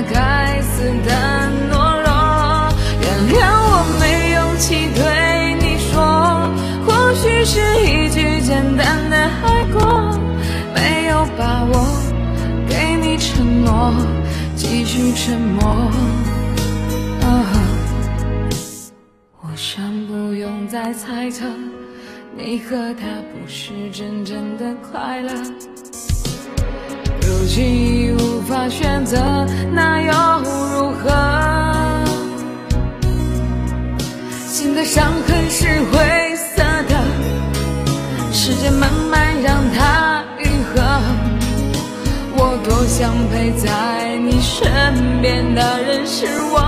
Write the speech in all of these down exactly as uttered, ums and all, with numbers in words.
那该死的懦弱。原谅我没勇气对你说，或许是一句简单的爱过，没有把握给你承诺，继续沉默。啊，我想不用再猜测，你和他不是真正的快乐。如今已无法选择，那又如何？心的伤痕是灰色的，时间慢慢让它愈合。我多想陪在你身边的人是我。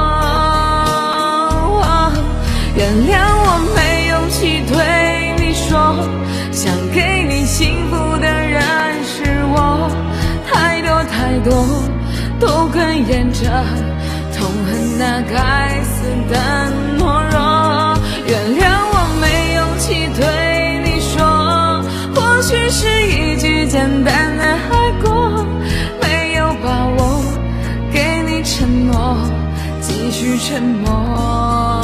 原谅我没勇气对你说，想给你幸福的人是我。太多太多都哽咽着，痛恨那该死的懦弱。原谅我没勇气对你说，或许是一句简单的爱过，没有把握给你承诺，继续沉默。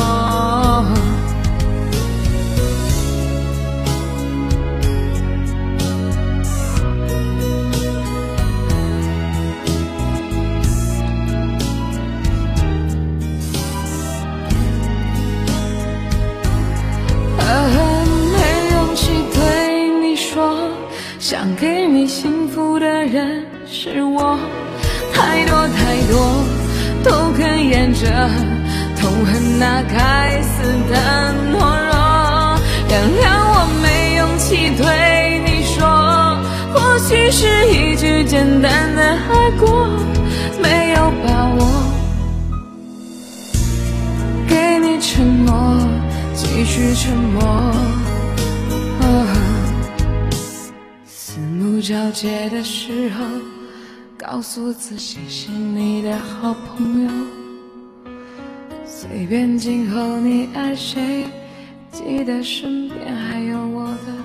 没勇气对你说，想给你幸福的人是我。太多太多都哽咽着，痛恨那该死的懦弱。原谅我没勇气对你说，或许是一句简单的爱过，没有把握给你承诺，继续沉默。四目交接的时候，告诉自己是你的好朋友。随便今后你爱谁，记得身边还有我的